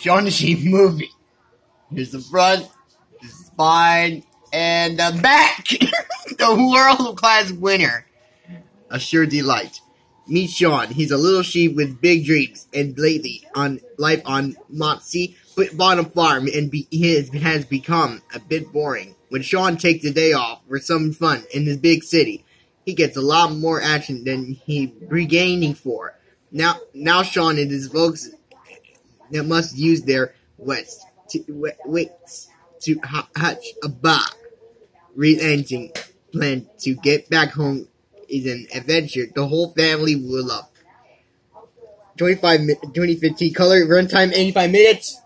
Shaun the Sheep movie. Here's the front, the spine, and the back. The world-class winner. A sure delight. Meet Shaun. He's a little sheep with big dreams, and lately on life on Mossy Bottom Farm has become a bit boring. When Shaun takes a day off for some fun in the big city, he gets a lot more action than he regaining for. Now Shaun and his folks that must use their wits to hatch a relenting plan to get back home is an adventure the whole family will love. 2015 color runtime 85 minutes.